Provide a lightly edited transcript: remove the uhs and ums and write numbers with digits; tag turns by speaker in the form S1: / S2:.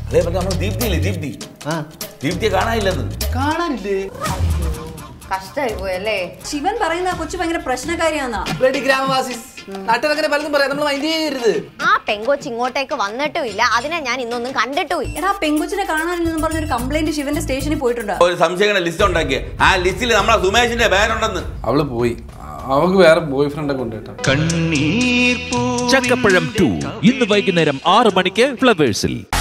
S1: അതേ പറ്റി നമ്മൾ ദീപ്തിയില്ലേ ദീപ്തിയെ കാണാനില്ലേ
S2: കഷ്ടായി പോയല്ലേ.
S3: ശിവൻ പറയുന്ന കൊച്ചു ഭയങ്കര പ്രശ്നക്കാരിയാന്നാ.
S4: ഗ്രാമവാസി നാട്ടുകാരങ്ങനെ പലതും പറയാം, നമ്മൾ മൈൻഡ് ചെയ്യരുത്.
S2: ആ പെങ്കൊച്ച് ഇങ്ങോട്ടേക്ക് വന്നിട്ടും ഇല്ല, അതിനെ ഞാൻ ഇന്നൊന്നും കണ്ടിട്ടും ഇല്ല.
S3: എടാ പെങ്കൊച്ചിനെ കാണാനില്ലെന്ന് പറഞ്ഞൊരു കംപ്ലൈന്റ് ശിവന്റെ സ്റ്റേഷനിൽ പോയിട്ടുണ്ടോ?
S1: ഒരു സംശയങ്ങളുടെ ലിസ്റ്റ് ഉണ്ടാക്കിയ ആ ലിസ്റ്റിൽ നമ്മളെ സുമേഷിന്റെ പേരുണ്ടെന്ന്.
S5: അവള് പോയി, അവൾക്ക് വേറെ ബോയ് ഫ്രണ്ടെ കൊണ്ടുപോയിട്ടാ.
S6: ചക്കപ്പഴം 2 ഇന്ന് വൈകുന്നേരം 6 മണിക്ക് ഫ്ലവേഴ്സിൽ.